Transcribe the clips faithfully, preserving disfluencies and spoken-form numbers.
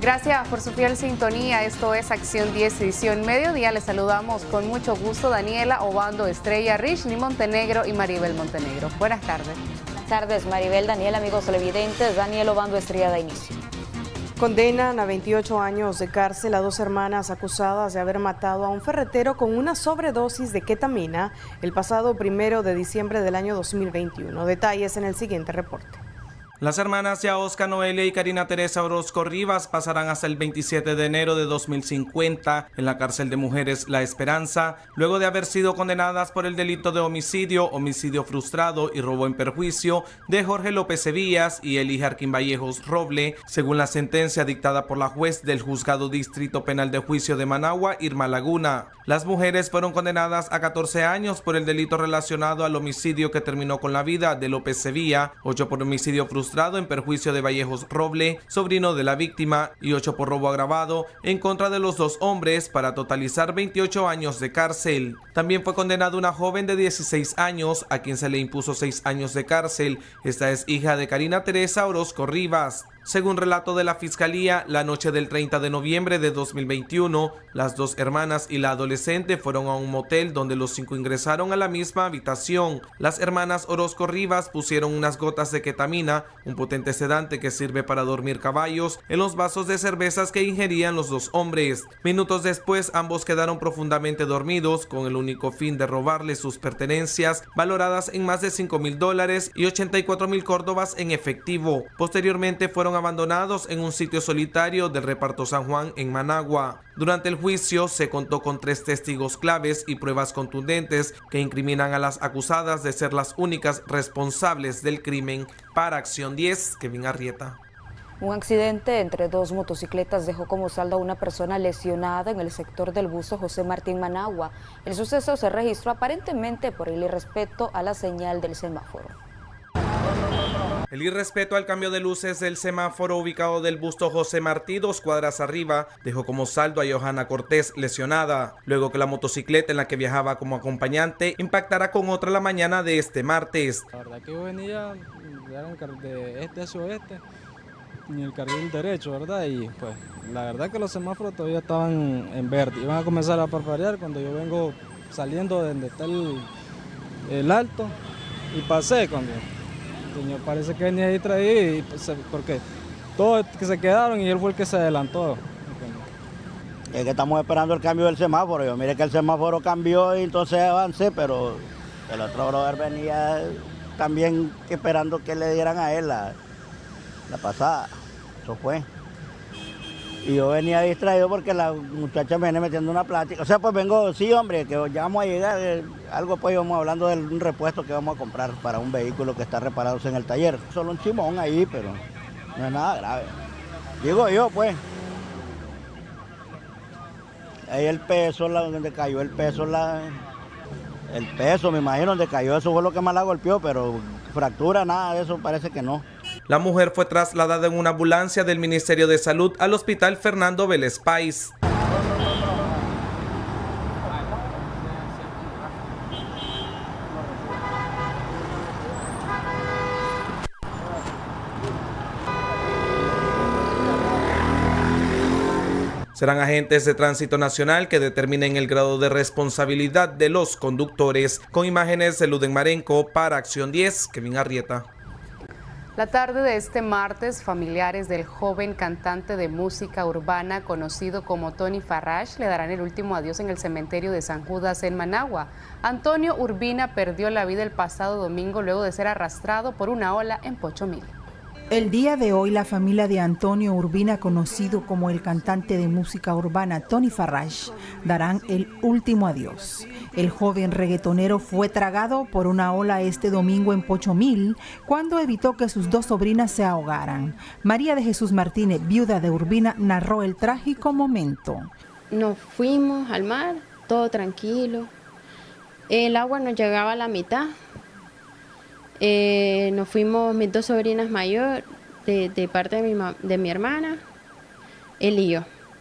Gracias por su fiel sintonía. Esto es Acción diez, edición mediodía. Les saludamos con mucho gusto Daniela Obando Estrella, Richny Montenegro y Maribel Montenegro. Buenas tardes. Buenas tardes, Maribel, Daniel, amigos televidentes. Daniel Obando Estrella da inicio. Condenan a veintiocho años de cárcel a dos hermanas acusadas de haber matado a un ferretero con una sobredosis de ketamina el pasado primero de diciembre del año dos mil veintiuno. Detalles en el siguiente reporte. Las hermanas Yaosca Noelia y Karina Teresa Orozco Rivas pasarán hasta el veintisiete de enero de dos mil cincuenta en la cárcel de mujeres La Esperanza, luego de haber sido condenadas por el delito de homicidio, homicidio frustrado y robo en perjuicio de Jorge López Sevillas y Eli Jarquín Vallejos Roble, según la sentencia dictada por la juez del Juzgado Distrito Penal de Juicio de Managua, Irma Laguna. Las mujeres fueron condenadas a catorce años por el delito relacionado al homicidio que terminó con la vida de López Sevilla, ocho por homicidio frustrado en perjuicio de Vallejos Roble, sobrino de la víctima, y ocho por robo agravado en contra de los dos hombres, para totalizar veintiocho años de cárcel. También fue condenada una joven de dieciséis años, a quien se le impuso seis años de cárcel. Esta es hija de Karina Teresa Orozco Rivas. Según relato de la Fiscalía, la noche del treinta de noviembre de dos mil veintiuno, las dos hermanas y la adolescente fueron a un motel donde los cinco ingresaron a la misma habitación. Las hermanas Orozco Rivas pusieron unas gotas de ketamina, un potente sedante que sirve para dormir caballos, en los vasos de cervezas que ingerían los dos hombres. Minutos después, ambos quedaron profundamente dormidos, con el único fin de robarles sus pertenencias, valoradas en más de cinco mil dólares y ochenta y cuatro mil córdobas en efectivo. Posteriormente fueron abandonados en un sitio solitario del reparto San Juan en Managua. Durante el juicio se contó con tres testigos claves y pruebas contundentes que incriminan a las acusadas de ser las únicas responsables del crimen. Para Acción diez, Kevin Arrieta. Un accidente entre dos motocicletas dejó como saldo a una persona lesionada en el sector del busto José Martín Managua. El suceso se registró aparentemente por el irrespeto a la señal del semáforo. El irrespeto al cambio de luces del semáforo ubicado del busto José Martí, dos cuadras arriba, dejó como saldo a Johanna Cortés lesionada, luego que la motocicleta en la que viajaba como acompañante impactara con otra la mañana de este martes. La verdad que yo venía de este hacia oeste, en el carril derecho, ¿verdad? Y pues la verdad que los semáforos todavía estaban en verde, iban a comenzar a parpadear cuando yo vengo saliendo de donde está el, el alto y pasé cuando... Señor, parece que venía ahí traído, porque todos que se quedaron y él fue el que se adelantó. Es que estamos esperando el cambio del semáforo. Yo mire que el semáforo cambió y entonces avancé, pero el otro brother venía también esperando que le dieran a él la, la pasada. Eso fue. Y yo venía distraído porque la muchacha me viene metiendo una plática. O sea, pues vengo, sí, hombre, que ya vamos a llegar. Eh, algo pues íbamos hablando de un repuesto que vamos a comprar para un vehículo que está reparado en el taller. Solo un chimón ahí, pero no es nada grave. Digo yo, pues. Ahí el peso, la, donde cayó el peso, la, el peso, me imagino, donde cayó, eso fue lo que más la golpeó, pero fractura, nada de eso, parece que no. La mujer fue trasladada en una ambulancia del Ministerio de Salud al Hospital Fernando Vélez Páez. Serán agentes de tránsito nacional que determinen el grado de responsabilidad de los conductores. Con imágenes de Luden Marenco, para Acción diez, Kevin Arrieta. La tarde de este martes, familiares del joven cantante de música urbana conocido como Tony Farrash le darán el último adiós en el cementerio de San Judas en Managua. Antonio Urbina perdió la vida el pasado domingo luego de ser arrastrado por una ola en Pochomil. El día de hoy, la familia de Antonio Urbina, conocido como el cantante de música urbana Tony Farrash, darán el último adiós. El joven reggaetonero fue tragado por una ola este domingo en Pochomil cuando evitó que sus dos sobrinas se ahogaran. María de Jesús Martínez, viuda de Urbina, narró el trágico momento. Nos fuimos al mar, todo tranquilo. El agua nos llegaba a la mitad. Eh, nos fuimos mis dos sobrinas mayores, de, de parte de mi, de mi hermana, él y yo.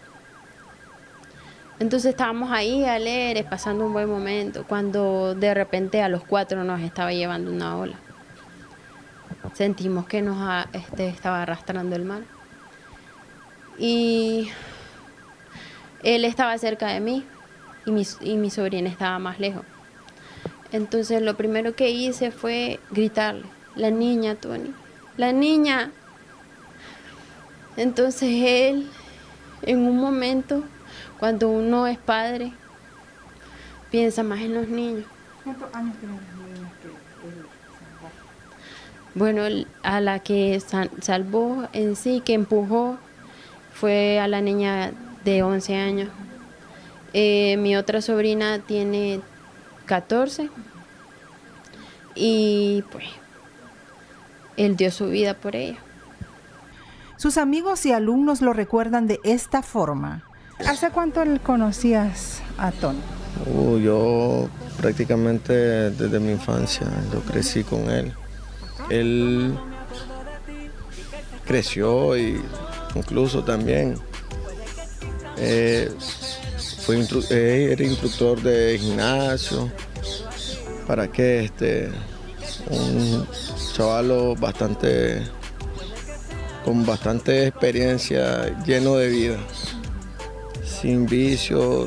Entonces estábamos ahí alegres, pasando un buen momento, cuando de repente a los cuatro nos estaba llevando una ola. Sentimos que nos este, estaba arrastrando el mar. y él estaba cerca de mí y mi, y mi sobrina estaba más lejos. Entonces lo primero que hice fue gritarle, la niña, Tony, la niña. Entonces él, en un momento, cuando uno es padre, piensa más en los niños. ¿Cuántos años tienen los niños que él salvó? Bueno, a la que salvó en sí, que empujó, fue a la niña de once años. Eh, mi otra sobrina tiene catorce y pues él dio su vida por ella. Sus amigos y alumnos lo recuerdan de esta forma. ¿Hace cuánto conocías a Tony? Uh, yo prácticamente desde mi infancia, yo crecí con él. Él creció y incluso también eh, fue instru eh, era instructor de gimnasio. ¿Para qué? Este, un chavalo bastante, con bastante experiencia, lleno de vida, sin vicios,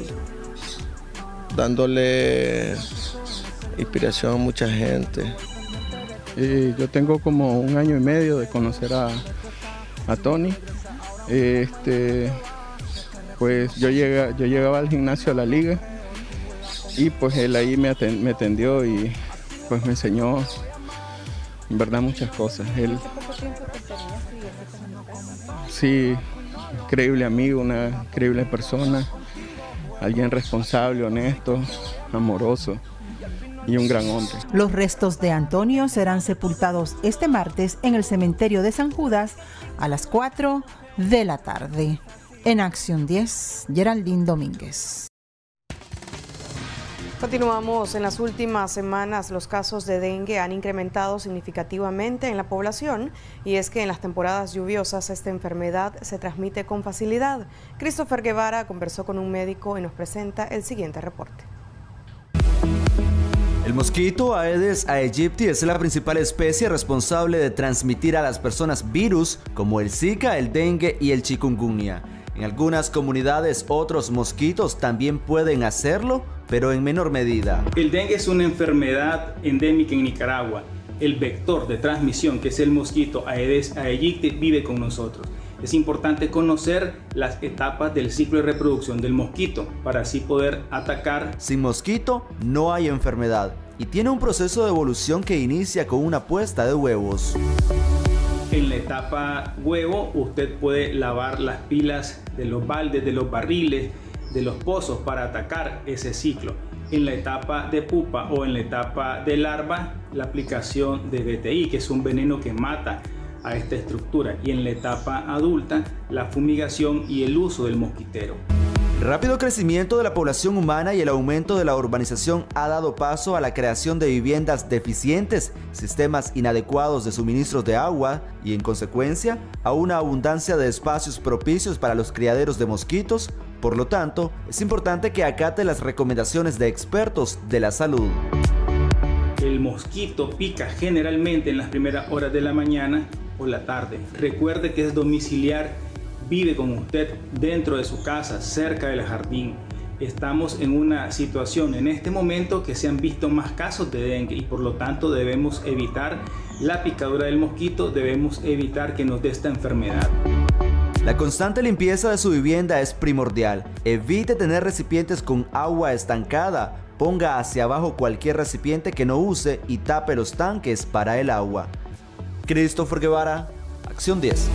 dándole inspiración a mucha gente. Eh, yo tengo como un año y medio de conocer a, a Tony. Este, pues yo, llega, yo llegaba al gimnasio a la liga y pues él ahí me, atend, me atendió y pues me enseñó en verdad muchas cosas. Él, sí, increíble amigo, una increíble persona, alguien responsable, honesto, amoroso y un gran hombre. Los restos de Antonio serán sepultados este martes en el cementerio de San Judas a las cuatro de la tarde. En Acción diez, Geraldine Domínguez. Continuamos. En las últimas semanas los casos de dengue han incrementado significativamente en la población y es que en las temporadas lluviosas esta enfermedad se transmite con facilidad. Christopher Guevara conversó con un médico y nos presenta el siguiente reporte. El mosquito Aedes aegypti es la principal especie responsable de transmitir a las personas virus como el Zika, el dengue y el chikungunya. En algunas comunidades otros mosquitos también pueden hacerlo, pero en menor medida. El dengue es una enfermedad endémica en Nicaragua. El vector de transmisión, que es el mosquito Aedes aegypti, vive con nosotros. Es importante conocer las etapas del ciclo de reproducción del mosquito para así poder atacar. Sin mosquito no hay enfermedad y tiene un proceso de evolución que inicia con una puesta de huevos. En la etapa huevo usted puede lavar las pilas de los baldes, de los barriles, de los pozos para atacar ese ciclo. En la etapa de pupa o en la etapa de larva, la aplicación de B T I, que es un veneno que mata a esta estructura, y en la etapa adulta, la fumigación y el uso del mosquitero. El rápido crecimiento de la población humana y el aumento de la urbanización ha dado paso a la creación de viviendas deficientes, sistemas inadecuados de suministros de agua y, en consecuencia, a una abundancia de espacios propicios para los criaderos de mosquitos. Por lo tanto, es importante que acate las recomendaciones de expertos de la salud. El mosquito pica generalmente en las primeras horas de la mañana o la tarde. Recuerde que es domiciliar, vive con usted dentro de su casa, cerca del jardín. Estamos en una situación en este momento que se han visto más casos de dengue y por lo tanto debemos evitar la picadura del mosquito, debemos evitar que nos dé esta enfermedad. La constante limpieza de su vivienda es primordial. Evite tener recipientes con agua estancada. Ponga hacia abajo cualquier recipiente que no use y tape los tanques para el agua. Christopher Guevara, Acción diez.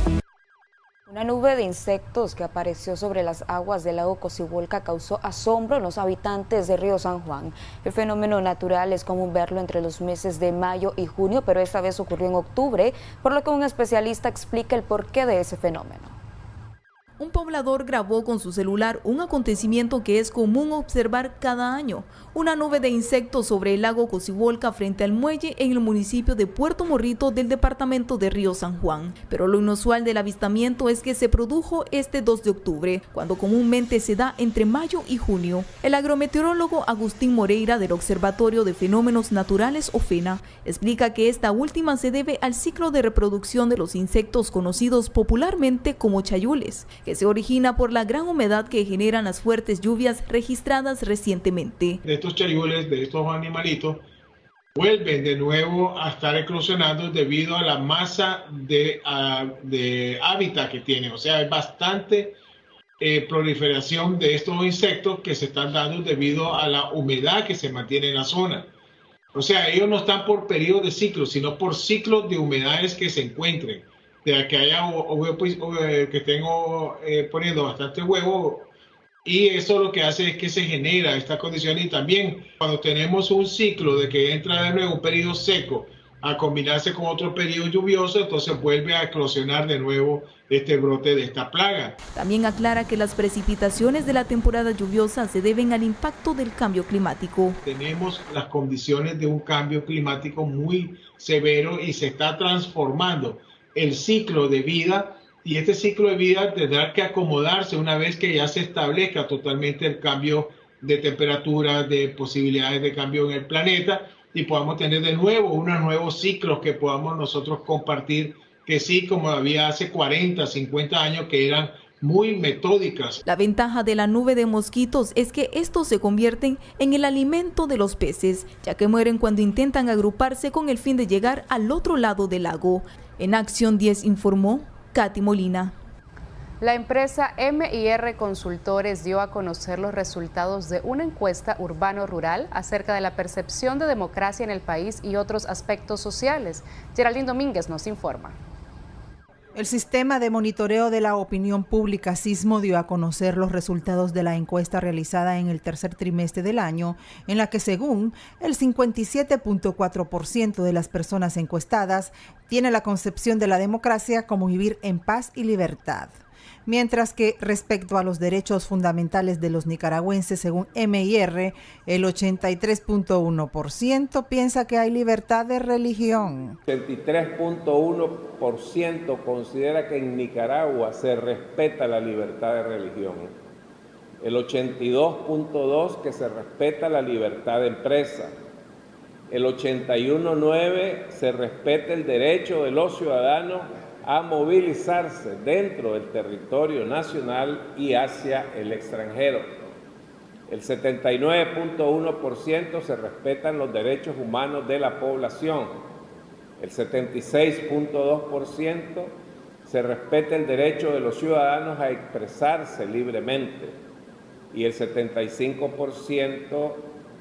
Una nube de insectos que apareció sobre las aguas del lago Cocibolca causó asombro en los habitantes de Río San Juan. El fenómeno natural es común verlo entre los meses de mayo y junio, pero esta vez ocurrió en octubre, por lo que un especialista explica el porqué de ese fenómeno. un poblador grabó con su celular un acontecimiento que es común observar cada año, una nube de insectos sobre el lago Cocibolca frente al muelle en el municipio de Puerto Morrito del departamento de Río San Juan. Pero lo inusual del avistamiento es que se produjo este dos de octubre, cuando comúnmente se da entre mayo y junio. El agrometeorólogo Agustín Moreira del Observatorio de Fenómenos Naturales OFENA explica que esta última se debe al ciclo de reproducción de los insectos conocidos popularmente como chayules, que se origina por la gran humedad que generan las fuertes lluvias registradas recientemente. De estos chayules, de estos animalitos, vuelven de nuevo a estar eclosionando debido a la masa de, uh, de hábitat que tienen. O sea, hay bastante eh, proliferación de estos insectos que se están dando debido a la humedad que se mantiene en la zona. O sea, ellos no están por periodo de ciclo, sino por ciclos de humedades que se encuentren. De que haya o, pues, o, que estén eh, poniendo bastante huevo, y eso lo que hace es que se genera esta condición. Y también cuando tenemos un ciclo de que entra de nuevo un periodo seco a combinarse con otro periodo lluvioso, entonces vuelve a eclosionar de nuevo este brote de esta plaga. También aclara que las precipitaciones de la temporada lluviosa se deben al impacto del cambio climático. Tenemos las condiciones de un cambio climático muy severo y se está transformando el ciclo de vida, y este ciclo de vida tendrá que acomodarse una vez que ya se establezca totalmente el cambio de temperatura, de posibilidades de cambio en el planeta, y podamos tener de nuevo unos nuevos ciclos que podamos nosotros compartir, que sí, como había hace cuarenta, cincuenta años, que eran muy metódicas. La ventaja de la nube de mosquitos es que estos se convierten en el alimento de los peces, ya que mueren cuando intentan agruparse con el fin de llegar al otro lado del lago. En Acción diez informó Katy Molina. La empresa M y R Consultores dio a conocer los resultados de una encuesta urbano-rural acerca de la percepción de democracia en el país y otros aspectos sociales. Geraldine Domínguez nos informa. El Sistema de Monitoreo de la Opinión Pública, SISMO, dio a conocer los resultados de la encuesta realizada en el tercer trimestre del año, en la que, según el cincuenta y siete punto cuatro por ciento de las personas encuestadas, tiene la concepción de la democracia como vivir en paz y libertad. Mientras que respecto a los derechos fundamentales de los nicaragüenses, según M y R, el ochenta y tres punto uno por ciento piensa que hay libertad de religión. ochenta y tres punto uno por ciento considera que en Nicaragua se respeta la libertad de religión. El ochenta y dos punto dos por ciento que se respeta la libertad de empresa. El ochenta y uno punto nueve por ciento se respeta el derecho de los ciudadanos a movilizarse dentro del territorio nacional y hacia el extranjero. El setenta y nueve punto uno por ciento se respetan los derechos humanos de la población. El setenta y seis punto dos por ciento se respeta el derecho de los ciudadanos a expresarse libremente. Y el setenta y cinco por ciento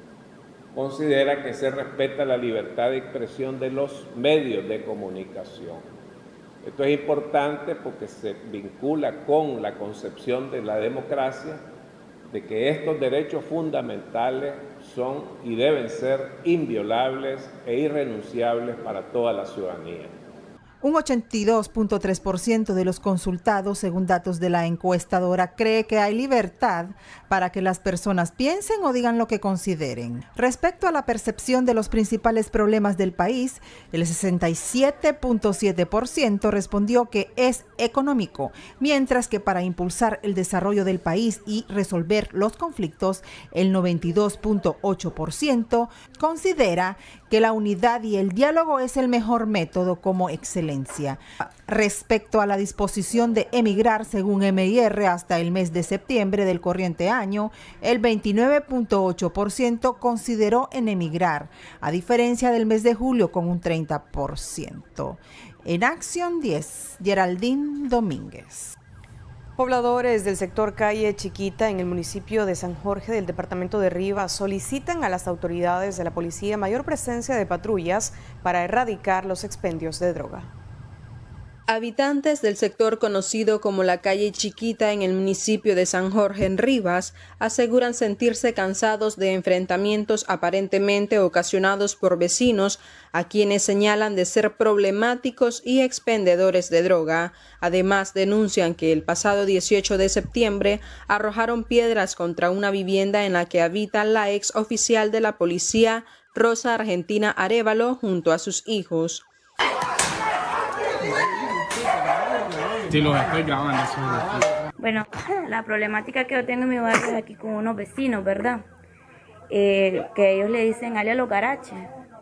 considera que se respeta la libertad de expresión de los medios de comunicación. Esto es importante porque se vincula con la concepción de la democracia, de que estos derechos fundamentales son y deben ser inviolables e irrenunciables para toda la ciudadanía. Un ochenta y dos punto tres por ciento de los consultados, según datos de la encuestadora, cree que hay libertad para que las personas piensen o digan lo que consideren. Respecto a la percepción de los principales problemas del país, el sesenta y siete punto siete por ciento respondió que es económico, mientras que para impulsar el desarrollo del país y resolver los conflictos, el noventa y dos punto ocho por ciento considera que la unidad y el diálogo es el mejor método como excelencia. Respecto a la disposición de emigrar, según M y R, hasta el mes de septiembre del corriente año, el veintinueve punto ocho por ciento consideró en emigrar, a diferencia del mes de julio con un treinta por ciento. En Acción diez, Geraldine Domínguez. Pobladores del sector Calle Chiquita en el municipio de San Jorge del departamento de Rivas solicitan a las autoridades de la policía mayor presencia de patrullas para erradicar los expendios de droga. Habitantes del sector conocido como la calle Chiquita en el municipio de San Jorge en Rivas aseguran sentirse cansados de enfrentamientos aparentemente ocasionados por vecinos a quienes señalan de ser problemáticos y expendedores de droga. Además, denuncian que el pasado dieciocho de septiembre arrojaron piedras contra una vivienda en la que habita la ex oficial de la policía, Rosa Argentina Arévalo, junto a sus hijos. Sí, los estoy grabando. Bueno, la problemática que yo tengo en mi barrio es aquí con unos vecinos, ¿verdad? Eh, que ellos le dicen ale a los garaches.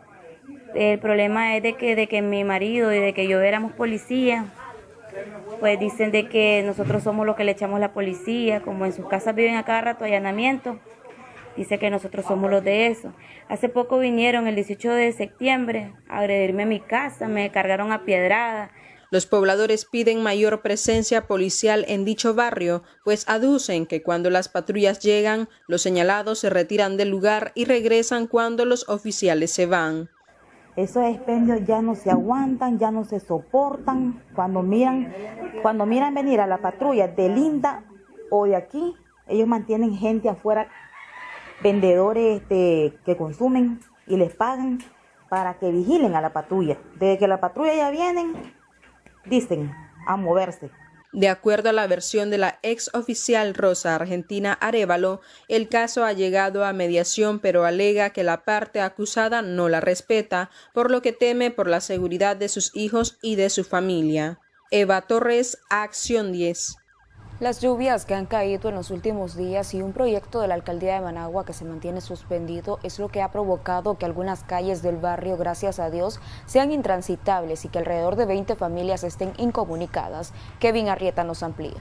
El problema es de que, de que mi marido y de que yo éramos policía, pues dicen de que nosotros somos los que le echamos la policía, como en sus casas viven a cada rato allanamiento, dice que nosotros somos los de eso. Hace poco vinieron el dieciocho de septiembre a agredirme a mi casa, me cargaron a piedrada. Los pobladores piden mayor presencia policial en dicho barrio, pues aducen que cuando las patrullas llegan, los señalados se retiran del lugar y regresan cuando los oficiales se van. Esos expendios ya no se aguantan, ya no se soportan. Cuando miran, cuando miran venir a la patrulla de Linda o de aquí, ellos mantienen gente afuera, vendedores este, que consumen y les pagan para que vigilen a la patrulla. Desde que la patrulla ya vienen, dicen a moverse. De acuerdo a la versión de la ex oficial Rosa Argentina Arévalo, el caso ha llegado a mediación, pero alega que la parte acusada no la respeta, por lo que teme por la seguridad de sus hijos y de su familia. Eva Torres, Acción diez. Las lluvias que han caído en los últimos días y un proyecto de la alcaldía de Managua que se mantiene suspendido es lo que ha provocado que algunas calles del barrio, gracias a Dios, sean intransitables y que alrededor de veinte familias estén incomunicadas. Kevin Arrieta nos amplía.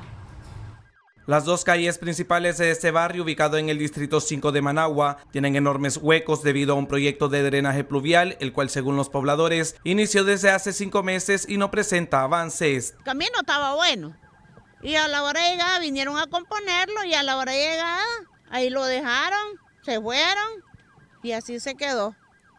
Las dos calles principales de este barrio, ubicado en el distrito cinco de Managua, tienen enormes huecos debido a un proyecto de drenaje pluvial, el cual, según los pobladores, inició desde hace cinco meses y no presenta avances. El camino estaba bueno. Y a la hora de llegar vinieron a componerlo y a la hora de llegar ahí lo dejaron, se fueron y así se quedó.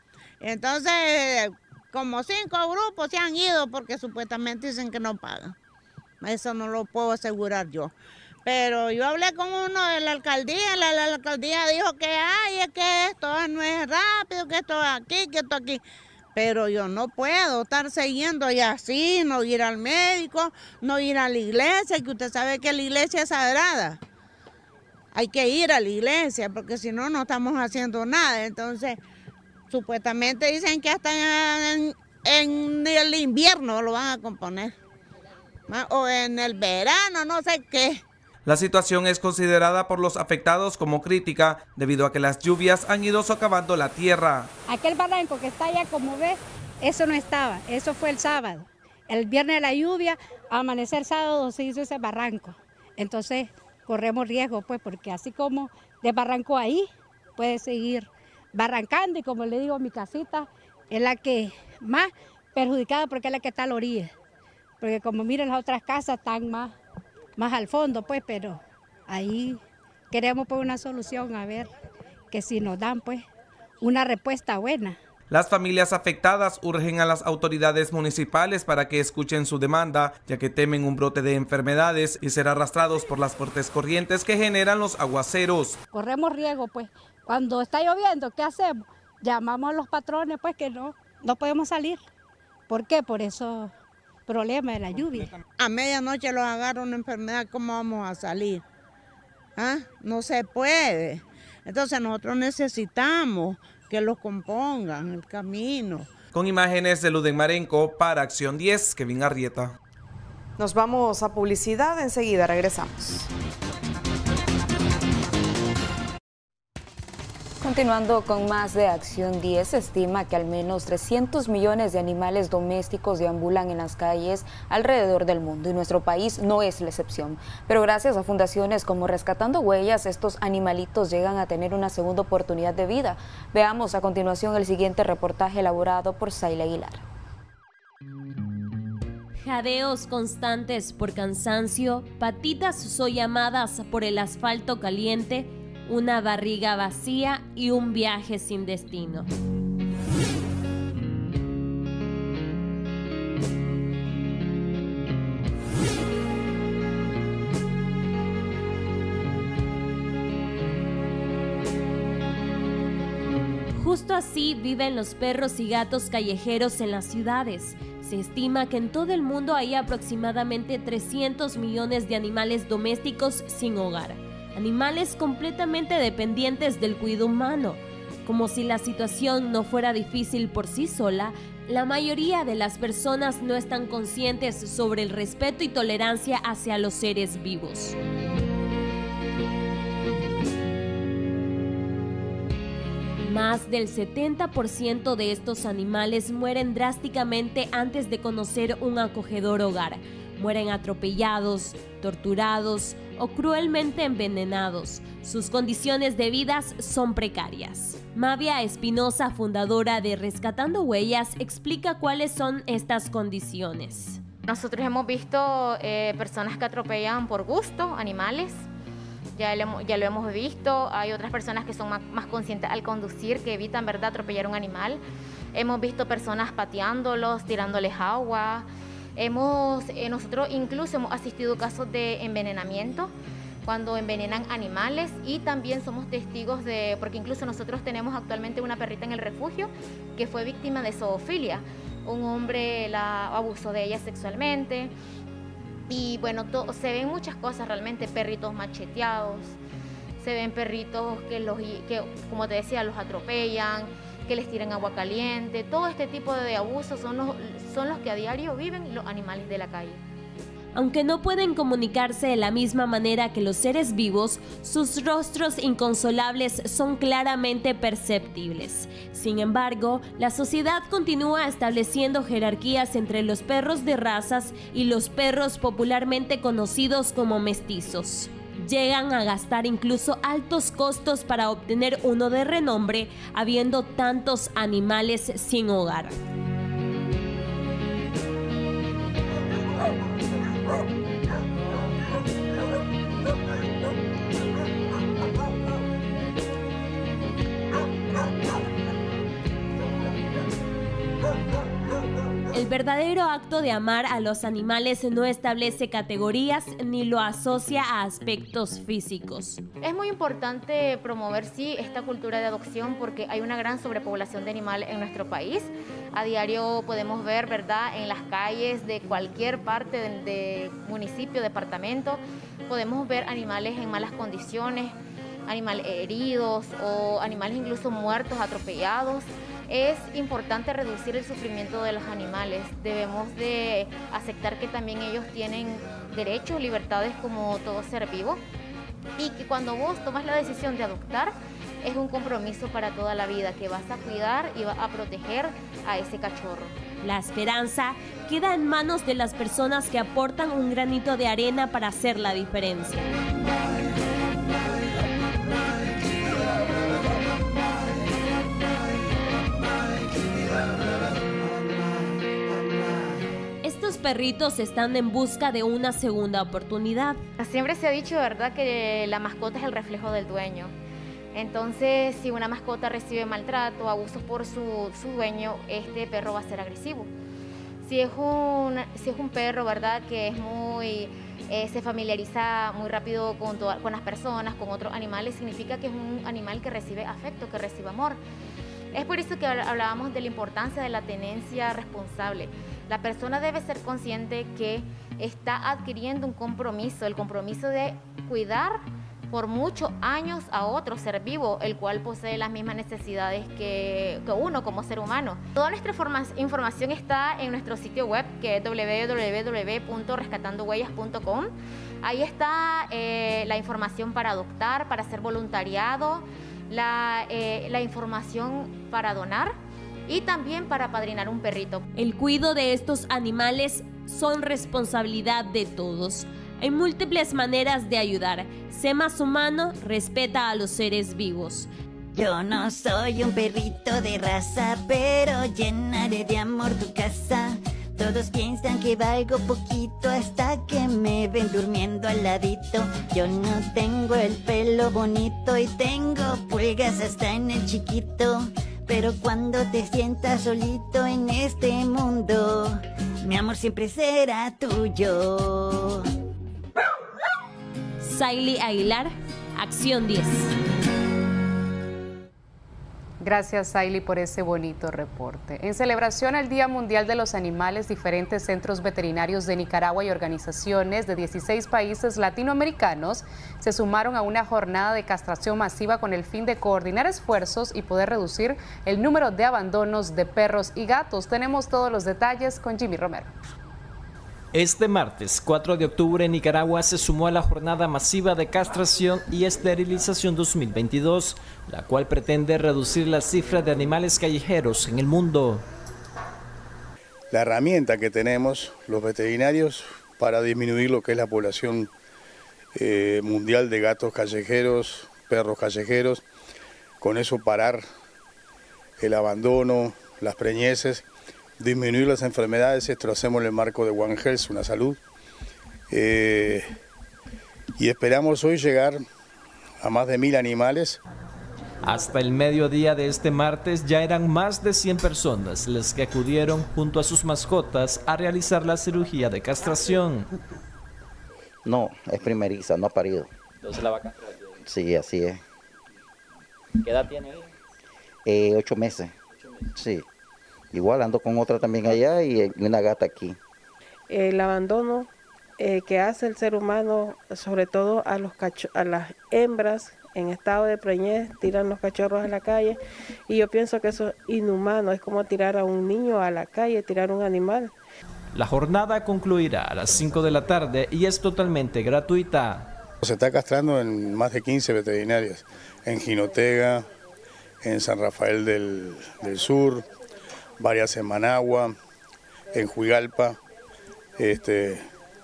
Entonces como cinco grupos se han ido porque supuestamente dicen que no pagan. Eso no lo puedo asegurar yo. Pero yo hablé con uno de la alcaldía, la, la, la alcaldía dijo que ay, es que esto no es rápido, que esto es aquí, que esto aquí. Pero yo no puedo estar siguiendo y así, no ir al médico, no ir a la iglesia, que usted sabe que la iglesia es sagrada. Hay que ir a la iglesia, porque si no, no estamos haciendo nada. Entonces, supuestamente dicen que hasta en, en el invierno lo van a componer. O en el verano, no sé qué. La situación es considerada por los afectados como crítica debido a que las lluvias han ido socavando la tierra. Aquel barranco que está allá, como ves, eso no estaba, eso fue el sábado. El viernes de la lluvia, amanecer sábado se hizo ese barranco. Entonces corremos riesgo, pues, porque así como de barranco ahí, puede seguir barrancando y como le digo, mi casita es la que más perjudicada porque es la que está a la orilla. Porque como miren, las otras casas están más... más al fondo, pues, pero ahí queremos pues una solución, a ver, que si nos dan pues una respuesta buena. Las familias afectadas urgen a las autoridades municipales para que escuchen su demanda, ya que temen un brote de enfermedades y ser arrastrados por las fuertes corrientes que generan los aguaceros. Corremos riesgo, pues, cuando está lloviendo, ¿qué hacemos? Llamamos a los patrones, pues, que no, no podemos salir. ¿Por qué? Por eso... problema de la lluvia. A medianoche los agarra una enfermedad, ¿cómo vamos a salir? ¿Ah? No se puede. Entonces nosotros necesitamos que los compongan el camino. Con imágenes de Luden Marenco para Acción diez, Kevin Arrieta. Nos vamos a publicidad, enseguida regresamos. Continuando con más de Acción diez, se estima que al menos trescientos millones de animales domésticos deambulan en las calles alrededor del mundo y nuestro país no es la excepción. Pero gracias a fundaciones como Rescatando Huellas, estos animalitos llegan a tener una segunda oportunidad de vida. Veamos a continuación el siguiente reportaje elaborado por Saila Aguilar. Jadeos constantes por cansancio, patitas sollamadas por el asfalto caliente, una barriga vacía y un viaje sin destino. justo así viven los perros y gatos callejeros en las ciudades. Se estima que en todo el mundo hay aproximadamente trescientos millones de animales domésticos sin hogar, animales completamente dependientes del cuidado humano. Como si la situación no fuera difícil por sí sola, la mayoría de las personas no están conscientes sobre el respeto y tolerancia hacia los seres vivos. Más del setenta por ciento de estos animales mueren drásticamente antes de conocer un acogedor hogar. Mueren atropellados, torturados o cruelmente envenenados. Sus condiciones de vida son precarias. Mavia Espinosa, fundadora de Rescatando Huellas, explica cuáles son estas condiciones. Nosotros hemos visto eh, personas que atropellan por gusto animales. Ya lo, ya lo hemos visto, hay otras personas que son más, más conscientes al conducir, que evitan, ¿verdad?, atropellar un animal. Hemos visto personas pateándolos, tirándoles agua. Hemos, eh, nosotros incluso hemos asistido casos de envenenamiento, cuando envenenan animales, y también somos testigos de, porque incluso nosotros tenemos actualmente una perrita en el refugio que fue víctima de zoofilia. Un hombre la abusó de ella sexualmente. Y bueno, to, se ven muchas cosas realmente, perritos macheteados, se ven perritos que, los, que, como te decía, los atropellan, que les tiran agua caliente. Todo este tipo de abusos son los, son los que a diario viven los animales de la calle. Aunque no pueden comunicarse de la misma manera que los seres vivos, sus rostros inconsolables son claramente perceptibles. Sin embargo, la sociedad continúa estableciendo jerarquías entre los perros de razas y los perros popularmente conocidos como mestizos. Llegan a gastar incluso altos costos para obtener uno de renombre, habiendo tantos animales sin hogar. El verdadero acto de amar a los animales no establece categorías ni lo asocia a aspectos físicos. Es muy importante promover, sí, esta cultura de adopción, porque hay una gran sobrepoblación de animales en nuestro país. A diario podemos ver, ¿verdad?, en las calles de cualquier parte del de municipio, departamento, podemos ver animales en malas condiciones, animales heridos o animales incluso muertos, atropellados. Es importante reducir el sufrimiento de los animales. Debemos de aceptar que también ellos tienen derechos, libertades como todo ser vivo, y que cuando vos tomas la decisión de adoptar, es un compromiso para toda la vida, que vas a cuidar y vas a proteger a ese cachorro. La esperanza queda en manos de las personas que aportan un granito de arena para hacer la diferencia. Estos perritos están en busca de una segunda oportunidad. Siempre se ha dicho, ¿verdad?, que la mascota es el reflejo del dueño. Entonces, si una mascota recibe maltrato, abusos por su, su dueño, este perro va a ser agresivo. Si es un, si es un perro, ¿verdad?, que es muy, eh, se familiariza muy rápido con, toda, con las personas, con otros animales, significa que es un animal que recibe afecto, que recibe amor. Es por eso que hablábamos de la importancia de la tenencia responsable. La persona debe ser consciente que está adquiriendo un compromiso, el compromiso de cuidar por muchos años a otro ser vivo, el cual posee las mismas necesidades que, que uno como ser humano. Toda nuestra información está en nuestro sitio web, que es doble u doble u doble u punto rescatando huellas punto com. Ahí está eh, la información para adoptar, para hacer voluntariado, la, eh, la información para donar y también para apadrinar un perrito. El cuidado de estos animales son responsabilidad de todos. Hay múltiples maneras de ayudar. Sé más humano, respeta a los seres vivos. Yo no soy un perrito de raza, pero llenaré de amor tu casa. Todos piensan que valgo poquito hasta que me ven durmiendo al ladito. Yo no tengo el pelo bonito y tengo pulgas hasta en el chiquito. Pero cuando te sientas solito en este mundo, mi amor siempre será tuyo. Saily Aguilar, Acción diez. Gracias, Ailey, por ese bonito reporte. En celebración al Día Mundial de los Animales, diferentes centros veterinarios de Nicaragua y organizaciones de dieciséis países latinoamericanos se sumaron a una jornada de castración masiva con el fin de coordinar esfuerzos y poder reducir el número de abandonos de perros y gatos. Tenemos todos los detalles con Jimmy Romero. Este martes, cuatro de octubre, Nicaragua se sumó a la jornada masiva de castración y esterilización dos mil veintidós, la cual pretende reducir la cifra de animales callejeros en el mundo. La herramienta que tenemos los veterinarios para disminuir lo que es la población eh, mundial de gatos callejeros, perros callejeros, con eso parar el abandono, las preñeces, disminuir las enfermedades. Esto lo hacemos en el marco de One Health, una salud. Eh, y esperamos hoy llegar a más de mil animales. Hasta el mediodía de este martes ya eran más de cien personas las que acudieron junto a sus mascotas a realizar la cirugía de castración. No, es primeriza, no ha parido. Entonces la vaca. Sí, así es. ¿Qué edad tiene ella? Eh, ocho meses. Ocho meses. Sí. Igual ando con otra también allá y una gata aquí. El abandono eh, que hace el ser humano, sobre todo a, los cacho a las hembras en estado de preñez, tiran los cachorros a la calle, y yo pienso que eso es inhumano, es como tirar a un niño a la calle, tirar un animal. La jornada concluirá a las cinco de la tarde y es totalmente gratuita. Se está castrando en más de quince veterinarias, en Jinotega, en San Rafael del, del Sur, varias en Managua, en Juigalpa, este,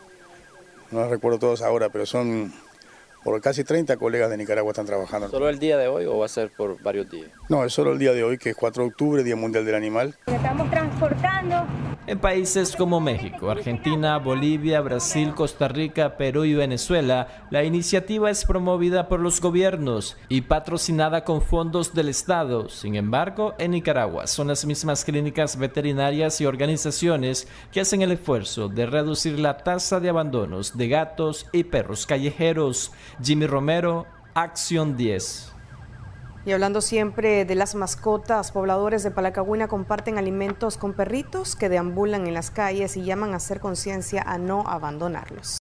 no los recuerdo todos ahora, pero son por casi treinta colegas de Nicaragua están trabajando. ¿Solo el día de hoy o va a ser por varios días? No, es solo el día de hoy, que es cuatro de octubre, Día Mundial del Animal. Estamos transportando. En países como México, Argentina, Bolivia, Brasil, Costa Rica, Perú y Venezuela, la iniciativa es promovida por los gobiernos y patrocinada con fondos del Estado. Sin embargo, en Nicaragua son las mismas clínicas veterinarias y organizaciones que hacen el esfuerzo de reducir la tasa de abandonos de gatos y perros callejeros. Jimmy Romero, Acción diez. Y hablando siempre de las mascotas, pobladores de Palacagüina comparten alimentos con perritos que deambulan en las calles y llaman a hacer conciencia a no abandonarlos.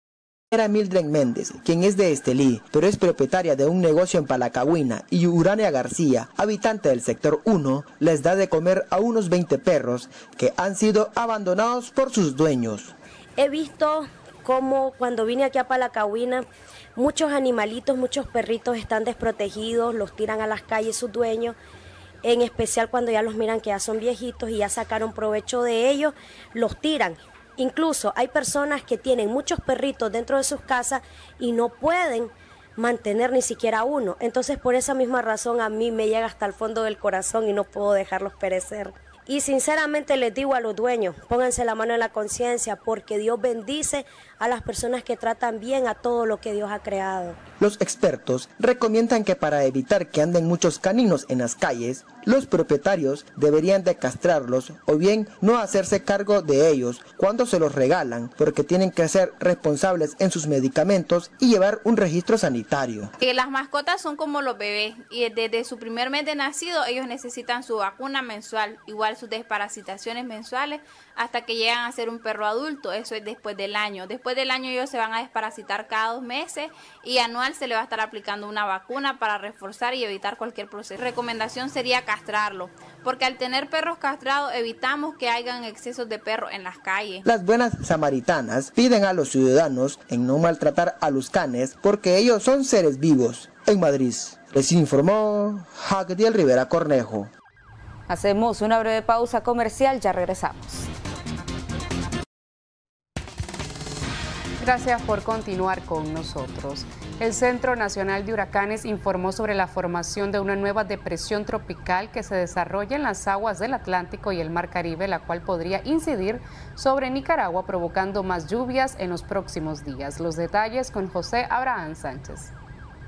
Era Mildred Méndez, quien es de Estelí, pero es propietaria de un negocio en Palacagüina, y Urania García, habitante del sector uno, les da de comer a unos veinte perros que han sido abandonados por sus dueños. He visto cómo cuando vine aquí a Palacagüina, muchos animalitos, muchos perritos están desprotegidos, los tiran a las calles sus dueños, en especial cuando ya los miran que ya son viejitos y ya sacaron provecho de ellos, los tiran. Incluso hay personas que tienen muchos perritos dentro de sus casas y no pueden mantener ni siquiera uno. Entonces por esa misma razón a mí me llega hasta el fondo del corazón y no puedo dejarlos perecer. Y sinceramente les digo a los dueños, pónganse la mano en la conciencia, porque Dios bendice a las personas que tratan bien a todo lo que Dios ha creado. Los expertos recomiendan que para evitar que anden muchos caninos en las calles, los propietarios deberían de castrarlos o bien no hacerse cargo de ellos cuando se los regalan, porque tienen que ser responsables en sus medicamentos y llevar un registro sanitario. Que las mascotas son como los bebés y desde su primer mes de nacido ellos necesitan su vacuna mensual, igual sus desparasitaciones mensuales hasta que llegan a ser un perro adulto. Eso es después del año. Después del año ellos se van a desparasitar cada dos meses y anual se le va a estar aplicando una vacuna para reforzar y evitar cualquier proceso. Recomendación sería castrarlo, porque al tener perros castrados evitamos que hayan excesos de perros en las calles. Las buenas samaritanas piden a los ciudadanos en no maltratar a los canes porque ellos son seres vivos. En Madrid les informó Jacdiel Rivera Cornejo. Hacemos una breve pausa comercial, ya regresamos. Gracias por continuar con nosotros. El Centro Nacional de Huracanes informó sobre la formación de una nueva depresión tropical que se desarrolla en las aguas del Atlántico y el Mar Caribe, la cual podría incidir sobre Nicaragua, provocando más lluvias en los próximos días. Los detalles con José Abraham Sánchez.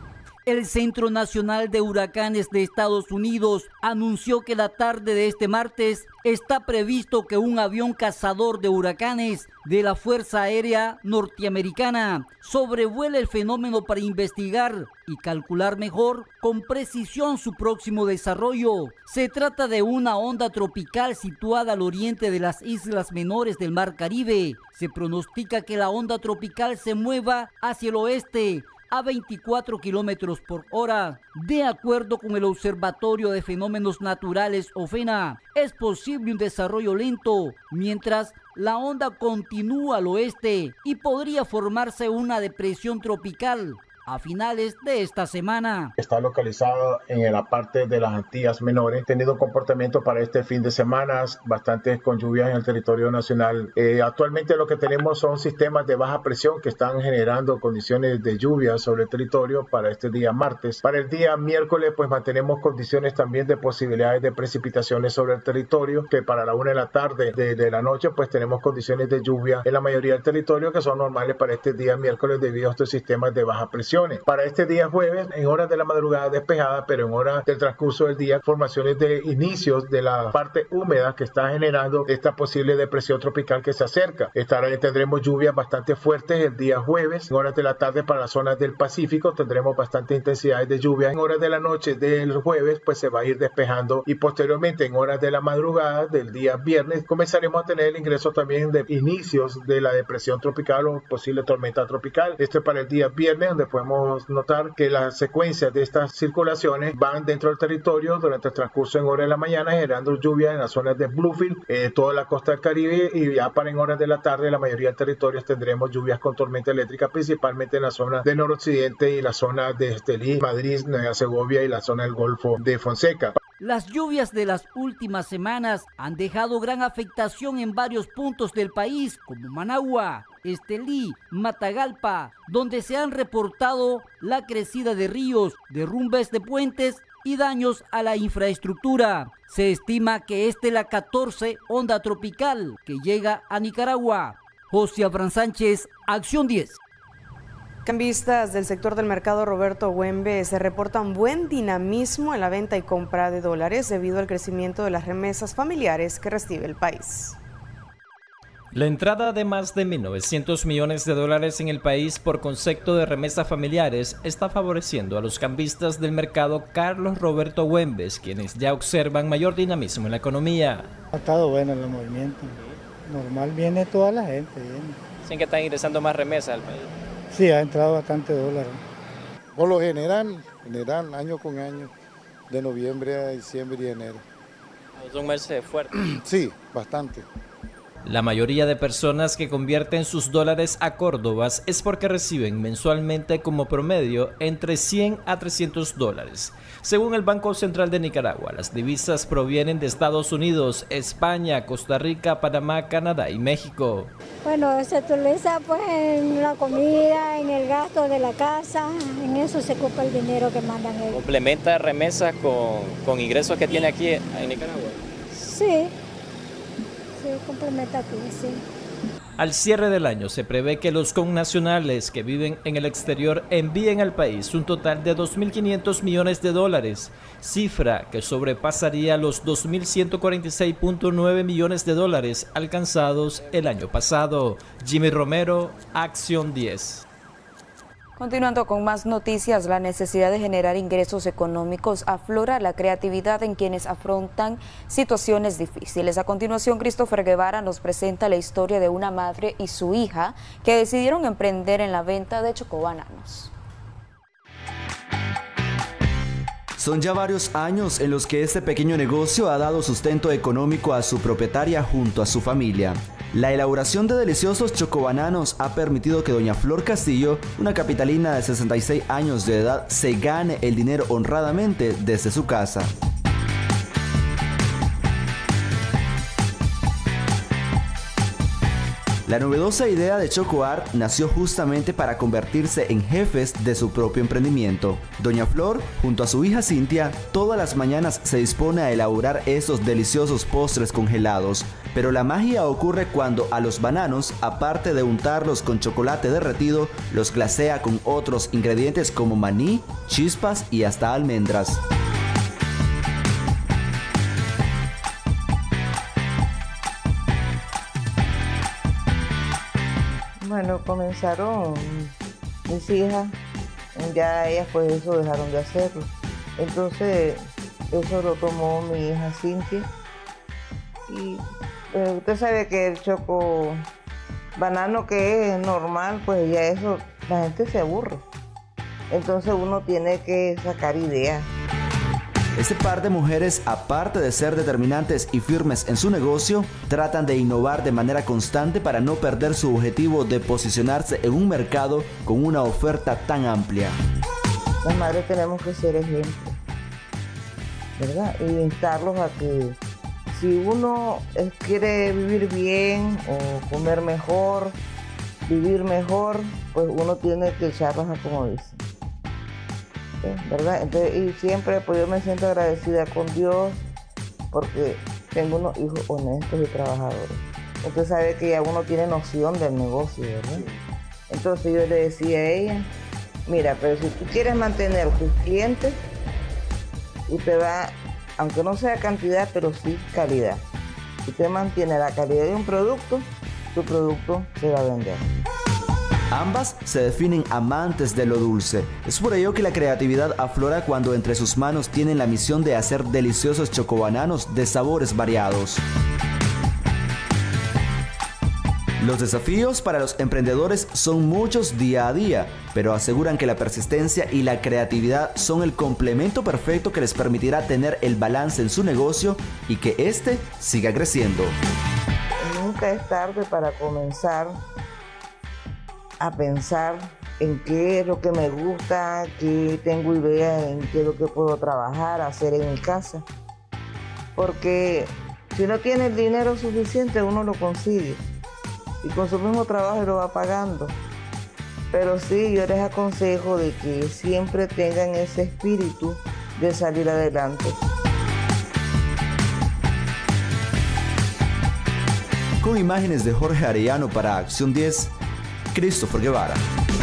El Centro Nacional de Huracanes de Estados Unidos anunció que la tarde de este martes está previsto que un avión cazador de huracanes de la Fuerza Aérea Norteamericana sobrevuele el fenómeno para investigar y calcular mejor con precisión su próximo desarrollo. Se trata de una onda tropical situada al oriente de las islas menores del Mar Caribe. Se pronostica que la onda tropical se mueva hacia el oeste a veinticuatro kilómetros por hora. De acuerdo con el Observatorio de Fenómenos Naturales, OFENA, es posible un desarrollo lento, mientras la onda continúa al oeste y podría formarse una depresión tropical a finales de esta semana. Está localizado en la parte de las Antillas Menores, teniendo un comportamiento para este fin de semana bastante con lluvias en el territorio nacional. Eh, actualmente lo que tenemos son sistemas de baja presión que están generando condiciones de lluvia sobre el territorio para este día martes. Para el día miércoles pues mantenemos condiciones también de posibilidades de precipitaciones sobre el territorio, que para la una de la tarde de, de la noche pues tenemos condiciones de lluvia en la mayoría del territorio que son normales para este día miércoles debido a estos sistemas de baja presión. Para este día jueves, en horas de la madrugada despejada, pero en horas del transcurso del día, formaciones de inicios de la parte húmeda que está generando esta posible depresión tropical que se acerca. Estará, tendremos lluvias bastante fuertes el día jueves. En horas de la tarde para las zonas del Pacífico tendremos bastante intensidades de lluvia. En horas de la noche del jueves, pues se va a ir despejando y posteriormente en horas de la madrugada del día viernes comenzaremos a tener el ingreso también de inicios de la depresión tropical o posible tormenta tropical. Esto es para el día viernes, donde podemos notar que las secuencias de estas circulaciones van dentro del territorio durante el transcurso en horas de la mañana, generando lluvia en las zonas de Bluefield, eh, toda la costa del Caribe, y ya para en horas de la tarde la mayoría de territorios tendremos lluvias con tormenta eléctrica, principalmente en la zona del noroccidente y la zona de Estelí, Madrid, Nueva Segovia y la zona del Golfo de Fonseca. Las lluvias de las últimas semanas han dejado gran afectación en varios puntos del país, como Managua, Estelí, Matagalpa, donde se han reportado la crecida de ríos, derrumbes de puentes y daños a la infraestructura. Se estima que esta es la catorce onda tropical que llega a Nicaragua. José Abraham Sánchez, Acción diez. Cambistas del sector del mercado Roberto Güembe se reportan buen dinamismo en la venta y compra de dólares debido al crecimiento de las remesas familiares que recibe el país. La entrada de más de mil novecientos millones de dólares en el país por concepto de remesas familiares está favoreciendo a los cambistas del mercado Carlos Roberto Güembes, quienes ya observan mayor dinamismo en la economía. Ha estado bueno el movimiento. Normal viene toda la gente. Viene. ¿Sin que están ingresando más remesas al país? Sí, ha entrado bastante dólares. Por lo general, general, año con año, de noviembre a diciembre y enero. ¿Son meses fuertes? Sí, bastante. La mayoría de personas que convierten sus dólares a córdobas es porque reciben mensualmente como promedio entre cien a trescientos dólares. Según el Banco Central de Nicaragua, las divisas provienen de Estados Unidos, España, Costa Rica, Panamá, Canadá y México. Bueno, se utiliza pues en la comida, en el gasto de la casa, en eso se ocupa el dinero que mandan ellos. ¿Complementa remesas con, con ingresos que tiene aquí en Nicaragua? Sí. Sí, complementa aquí, sí. Al cierre del año se prevé que los connacionales que viven en el exterior envíen al país un total de dos mil quinientos millones de dólares, cifra que sobrepasaría los dos mil ciento cuarenta y seis punto nueve millones de dólares alcanzados el año pasado. Jimmy Romero, Acción diez. Continuando con más noticias, la necesidad de generar ingresos económicos aflora la creatividad en quienes afrontan situaciones difíciles. A continuación, Christopher Guevara nos presenta la historia de una madre y su hija que decidieron emprender en la venta de chocobananos. Son ya varios años en los que este pequeño negocio ha dado sustento económico a su propietaria junto a su familia. La elaboración de deliciosos chocobananos ha permitido que doña Flor Castillo, una capitalina de sesenta y seis años de edad, se gane el dinero honradamente desde su casa. La novedosa idea de Chocoart nació justamente para convertirse en jefes de su propio emprendimiento. Doña Flor, junto a su hija Cintia, todas las mañanas se dispone a elaborar estos deliciosos postres congelados. Pero la magia ocurre cuando a los bananos, aparte de untarlos con chocolate derretido, los glasea con otros ingredientes como maní, chispas y hasta almendras. Bueno, comenzaron mis hijas, ya ellas pues eso dejaron de hacerlo. Entonces eso lo tomó mi hija Cintia. Y eh, usted sabe que el choco banano que es normal, pues ya eso, la gente se aburre. Entonces uno tiene que sacar ideas. Este par de mujeres, aparte de ser determinantes y firmes en su negocio, tratan de innovar de manera constante para no perder su objetivo de posicionarse en un mercado con una oferta tan amplia. Las madres tenemos que ser ejemplo, ¿verdad? Y instarlos a que si uno quiere vivir bien o comer mejor, vivir mejor, pues uno tiene que echarlos a como dicen. ¿Verdad? Entonces, y siempre pues yo me siento agradecida con Dios porque tengo unos hijos honestos y trabajadores. Usted sabe que ya uno tiene noción del negocio, ¿verdad? Entonces yo le decía a ella, mira, pero si tú quieres mantener tus clientes, usted va, aunque no sea cantidad, pero sí calidad. Si usted mantiene la calidad de un producto, tu producto se va a vender. Ambas se definen amantes de lo dulce. Es por ello que la creatividad aflora cuando entre sus manos tienen la misión de hacer deliciosos chocobananos de sabores variados. Los desafíos para los emprendedores son muchos día a día, pero aseguran que la persistencia y la creatividad son el complemento perfecto que les permitirá tener el balance en su negocio y que éste siga creciendo. Nunca es tarde para comenzar a pensar en qué es lo que me gusta, qué tengo ideas, en qué es lo que puedo trabajar, hacer en mi casa. Porque si no tiene el dinero suficiente, uno lo consigue. Y con su mismo trabajo lo va pagando. Pero sí, yo les aconsejo de que siempre tengan ese espíritu de salir adelante. Con imágenes de Jorge Arellano para Acción diez, Christopher Guevara.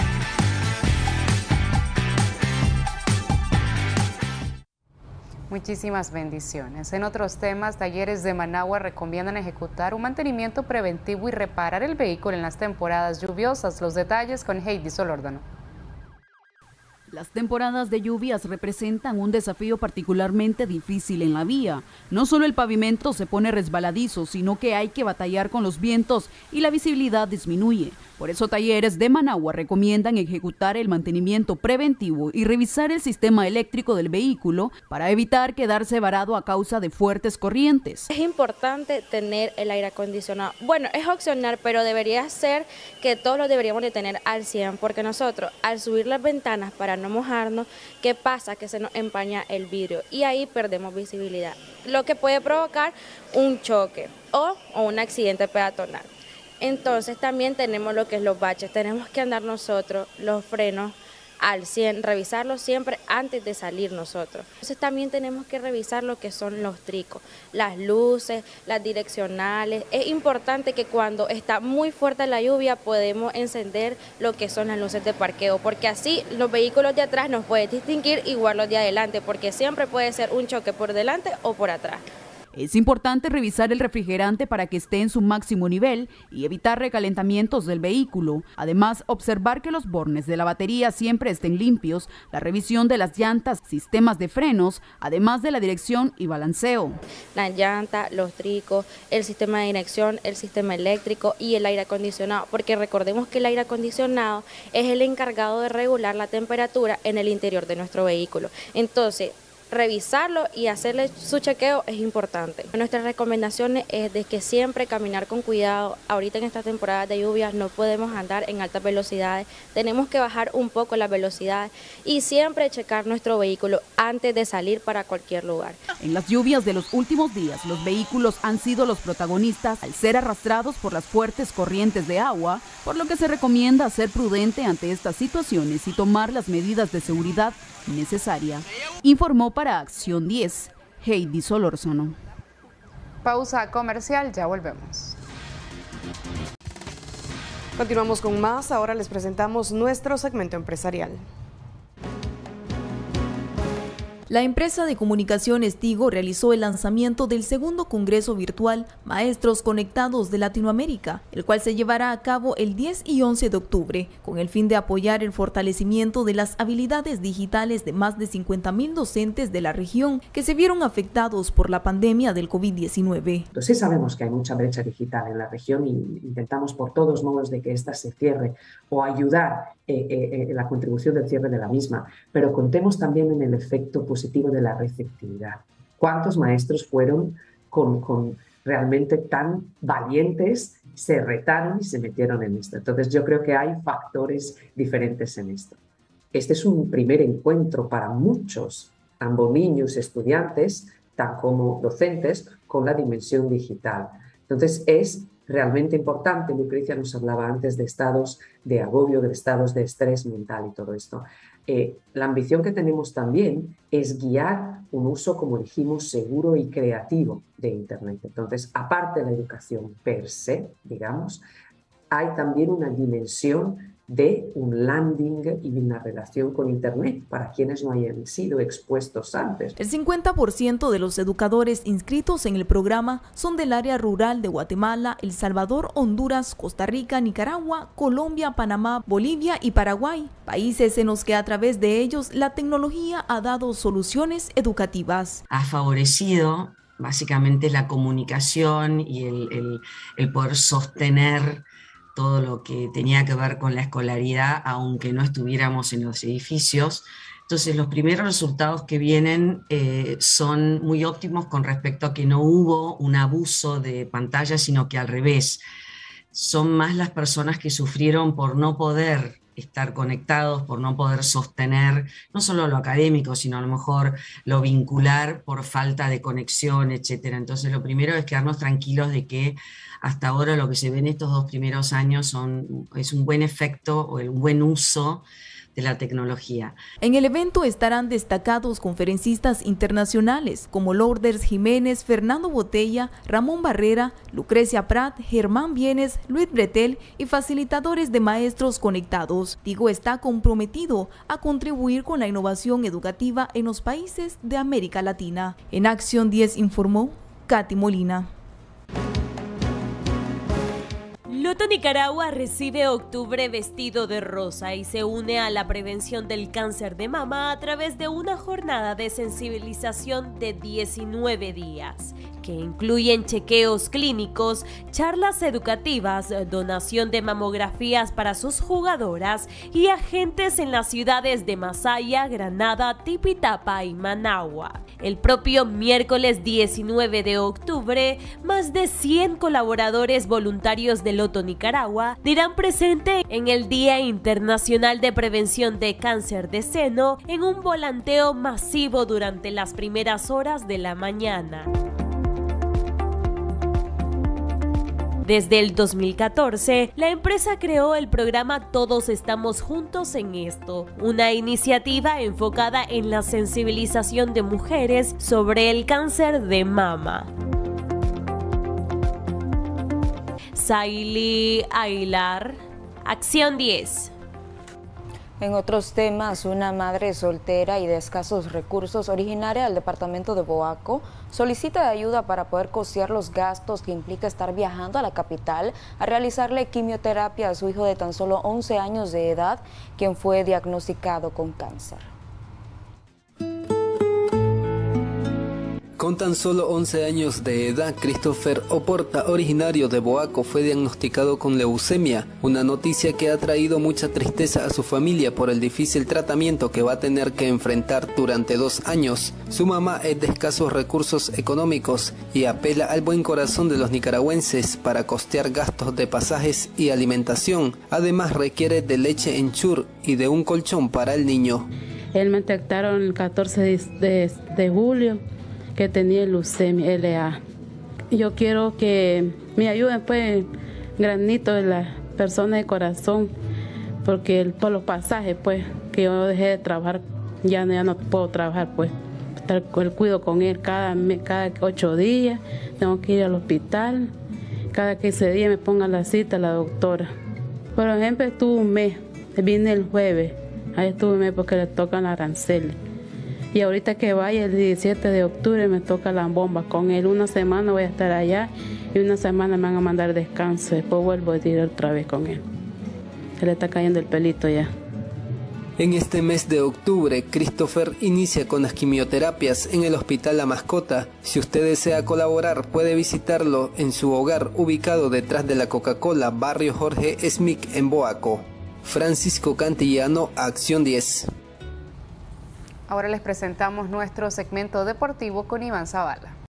Muchísimas bendiciones. En otros temas, talleres de Managua recomiendan ejecutar un mantenimiento preventivo y reparar el vehículo en las temporadas lluviosas. Los detalles con Heidi Solórzano. Las temporadas de lluvias representan un desafío particularmente difícil en la vía. No solo el pavimento se pone resbaladizo, sino que hay que batallar con los vientos y la visibilidad disminuye. Por eso Talleres de Managua recomiendan ejecutar el mantenimiento preventivo y revisar el sistema eléctrico del vehículo para evitar quedarse varado a causa de fuertes corrientes. Es importante tener el aire acondicionado. Bueno, es opcional, pero debería ser que todos lo deberíamos de tener al cien, porque nosotros al subir las ventanas para no mojarnos, ¿qué pasa? Que se nos empaña el vidrio y ahí perdemos visibilidad, lo que puede provocar un choque o, o un accidente peatonal. Entonces también tenemos lo que es los baches, tenemos que andar nosotros los frenos al cien, revisarlos siempre antes de salir nosotros. Entonces también tenemos que revisar lo que son los tricos, las luces, las direccionales. Es importante que cuando está muy fuerte la lluvia podemos encender lo que son las luces de parqueo, porque así los vehículos de atrás nos pueden distinguir igual los de adelante, porque siempre puede ser un choque por delante o por atrás. Es importante revisar el refrigerante para que esté en su máximo nivel y evitar recalentamientos del vehículo. Además, observar que los bornes de la batería siempre estén limpios, la revisión de las llantas, sistemas de frenos, además de la dirección y balanceo. La llanta, los tricos, el sistema de dirección, el sistema eléctrico y el aire acondicionado, porque recordemos que el aire acondicionado es el encargado de regular la temperatura en el interior de nuestro vehículo. Entonces, revisarlo y hacerle su chequeo es importante. Nuestras recomendaciones es de que siempre caminar con cuidado. Ahorita en esta temporada de lluvias no podemos andar en altas velocidades, tenemos que bajar un poco las velocidades y siempre checar nuestro vehículo antes de salir para cualquier lugar. En las lluvias de los últimos días, los vehículos han sido los protagonistas al ser arrastrados por las fuertes corrientes de agua, por lo que se recomienda ser prudente ante estas situaciones y tomar las medidas de seguridad necesarias. Informó para Acción diez, Heidi Solórzano. Pausa comercial, ya volvemos. Continuamos con más, ahora les presentamos nuestro segmento empresarial. La empresa de comunicaciones Tigo realizó el lanzamiento del segundo Congreso Virtual Maestros Conectados de Latinoamérica, el cual se llevará a cabo el diez y once de octubre, con el fin de apoyar el fortalecimiento de las habilidades digitales de más de cincuenta mil docentes de la región que se vieron afectados por la pandemia del COVID diecinueve. Entonces sabemos que hay mucha brecha digital en la región y intentamos por todos modos de que ésta se cierre o ayudar eh, eh, en la contribución del cierre de la misma, pero contemos también en el efecto positivo de la receptividad. ¿Cuántos maestros fueron con, con realmente tan valientes, se retaron y se metieron en esto? Entonces yo creo que hay factores diferentes en esto. Este es un primer encuentro para muchos, tanto niños, estudiantes, tan como docentes, con la dimensión digital. Entonces es realmente importante. Lucrecia nos hablaba antes de estados de agobio, de estados de estrés mental y todo esto. Eh, la ambición que tenemos también es guiar un uso, como dijimos, seguro y creativo de Internet. Entonces, aparte de la educación per se, digamos, hay también una dimensión de un landing y una relación con Internet para quienes no hayan sido expuestos antes. El cincuenta por ciento de los educadores inscritos en el programa son del área rural de Guatemala, El Salvador, Honduras, Costa Rica, Nicaragua, Colombia, Panamá, Bolivia y Paraguay, países en los que a través de ellos la tecnología ha dado soluciones educativas. Ha favorecido básicamente la comunicación y el, el, el poder sostener todo lo que tenía que ver con la escolaridad, aunque no estuviéramos en los edificios. Entonces, los primeros resultados que vienen eh, son muy óptimos con respecto a que no hubo un abuso de pantalla, sino que al revés. Son más las personas que sufrieron por no poder estar conectados, por no poder sostener no solo lo académico, sino a lo mejor lo vincular por falta de conexión, etcétera. Entonces, lo primero es quedarnos tranquilos de que hasta ahora lo que se ve en estos dos primeros años son, es un buen efecto o el buen uso de la tecnología. En el evento estarán destacados conferencistas internacionales como Lourdes Jiménez, Fernando Botella, Ramón Barrera, Lucrecia Prat, Germán Vienes, Luis Bretel y facilitadores de maestros conectados. Tigo está comprometido a contribuir con la innovación educativa en los países de América Latina. En Acción diez informó Katy Molina. Loto Nicaragua recibe octubre vestido de rosa y se une a la prevención del cáncer de mama a través de una jornada de sensibilización de diecinueve días, que incluyen chequeos clínicos, charlas educativas, donación de mamografías para sus jugadoras y agentes en las ciudades de Masaya, Granada, Tipitapa y Managua. El propio miércoles diecinueve de octubre, más de cien colaboradores voluntarios de Loto Nicaragua dirán presente en el Día Internacional de Prevención de Cáncer de Seno en un volanteo masivo durante las primeras horas de la mañana. Desde el dos mil catorce, la empresa creó el programa Todos Estamos Juntos en Esto, una iniciativa enfocada en la sensibilización de mujeres sobre el cáncer de mama. Saily Aguilar, Acción diez. En otros temas, una madre soltera y de escasos recursos originaria del departamento de Boaco solicita ayuda para poder costear los gastos que implica estar viajando a la capital a realizarle quimioterapia a su hijo de tan solo once años de edad, quien fue diagnosticado con cáncer. Con tan solo once años de edad, Christopher Oporta, originario de Boaco, fue diagnosticado con leucemia, una noticia que ha traído mucha tristeza a su familia por el difícil tratamiento que va a tener que enfrentar durante dos años. Su mamá es de escasos recursos económicos y apela al buen corazón de los nicaragüenses para costear gastos de pasajes y alimentación. Además, requiere de leche en chur y de un colchón para el niño. Él me detectaron el catorce de, de, de julio que tenía leucemia L A. Yo quiero que me ayuden, pues, granito de las personas de corazón, porque el, por los pasajes, pues, que yo dejé de trabajar, ya, ya no puedo trabajar, pues, estar el cuido con él cada, cada ocho días, tengo que ir al hospital, cada quince días me ponga la cita la doctora. Por ejemplo, estuve un mes, vine el jueves, ahí estuve un mes porque le tocan la arancel. Y ahorita que vaya el diecisiete de octubre me toca la bomba con él. Una semana voy a estar allá y una semana me van a mandar descanso. Después vuelvo a ir otra vez con él. Se le está cayendo el pelito ya. En este mes de octubre, Christopher inicia con las quimioterapias en el Hospital La Mascota. Si usted desea colaborar, puede visitarlo en su hogar ubicado detrás de la Coca-Cola, barrio Jorge Smith en Boaco. Francisco Cantillano, Acción diez. Ahora les presentamos nuestro segmento deportivo con Iván Zavala.